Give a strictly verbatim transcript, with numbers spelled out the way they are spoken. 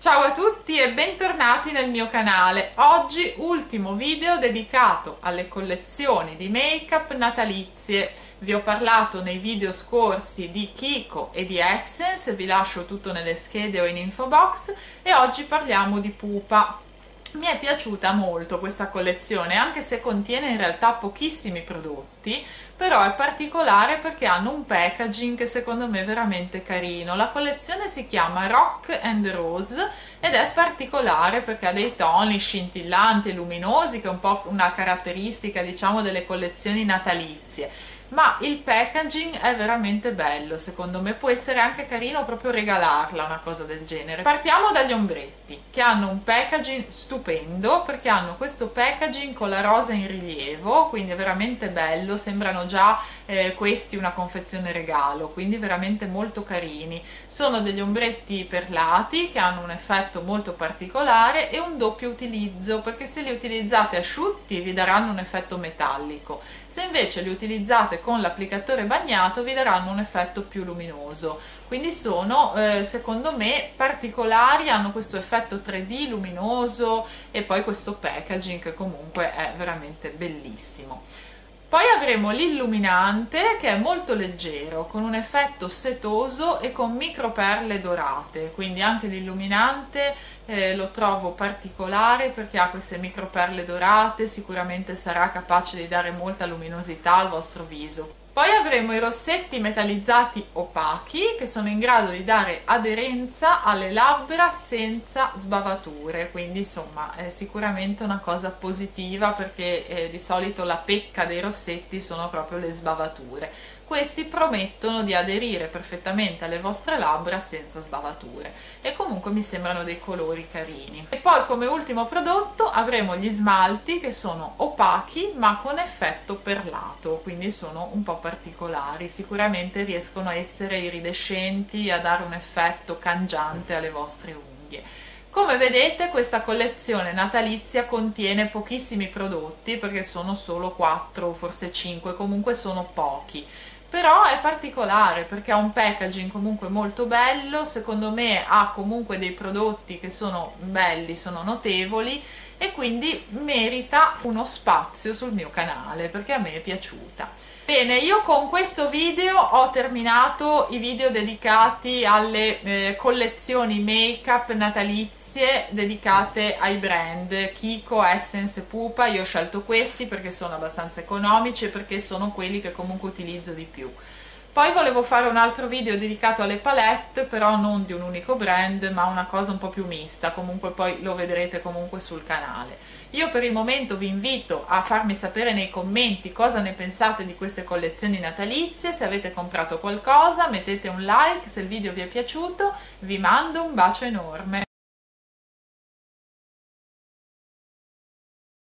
Ciao a tutti e bentornati nel mio canale. Oggi ultimo video dedicato alle collezioni di make-up natalizie. Vi ho parlato nei video scorsi di Kiko e di Essence, vi lascio tutto nelle schede o in info box, e oggi parliamo di Pupa. Mi è piaciuta molto questa collezione, anche se contiene in realtà pochissimi prodotti, però è particolare perché hanno un packaging che secondo me è veramente carino. La collezione si chiama Rock and Rose ed è particolare perché ha dei toni scintillanti e luminosi, che è un po' una caratteristica, diciamo, delle collezioni natalizie. Ma il packaging è veramente bello, secondo me può essere anche carino proprio regalarla una cosa del genere. Partiamo dagli ombretti, che hanno un packaging stupendo, perché hanno questo packaging con la rosa in rilievo, quindi è veramente bello, sembrano già eh, questi una confezione regalo, quindi veramente molto carini. Sono degli ombretti perlati che hanno un effetto molto particolare e un doppio utilizzo, perché se li utilizzate asciutti vi daranno un effetto metallico, se invece li utilizzate con l'applicatore bagnato vi daranno un effetto più luminoso. Quindi sono eh, secondo me particolari, hanno questo effetto tre D luminoso e poi questo packaging che comunque è veramente bellissimo. Poi avremo l'illuminante, che è molto leggero, con un effetto setoso e con microperle dorate, quindi anche l'illuminante eh, lo trovo particolare perché ha queste microperle dorate, sicuramente sarà capace di dare molta luminosità al vostro viso. Poi avremo i rossetti metallizzati opachi, che sono in grado di dare aderenza alle labbra senza sbavature, quindi insomma è sicuramente una cosa positiva, perché eh, di solito la pecca dei rossetti sono proprio le sbavature. Questi promettono di aderire perfettamente alle vostre labbra senza sbavature e comunque mi sembrano dei colori carini. E poi come ultimo prodotto avremo gli smalti, che sono opachi ma con effetto perlato, quindi sono un po' particolari, sicuramente riescono a essere iridescenti, a dare un effetto cangiante alle vostre unghie. Come vedete, questa collezione natalizia contiene pochissimi prodotti, perché sono solo quattro o forse cinque, comunque sono pochi. Però è particolare perché ha un packaging comunque molto bello, secondo me ha comunque dei prodotti che sono belli, sono notevoli, e quindi merita uno spazio sul mio canale perché a me è piaciuta. Bene, io con questo video ho terminato i video dedicati alle eh, collezioni make-up natalizie dedicate ai brand Kiko, Essence e Pupa. Io ho scelto questi perché sono abbastanza economici e perché sono quelli che comunque utilizzo di più. Poi volevo fare un altro video dedicato alle palette, però non di un unico brand, ma una cosa un po' più mista, comunque poi lo vedrete comunque sul canale. Io per il momento vi invito a farmi sapere nei commenti cosa ne pensate di queste collezioni natalizie, se avete comprato qualcosa, mettete un like se il video vi è piaciuto, vi mando un bacio enorme.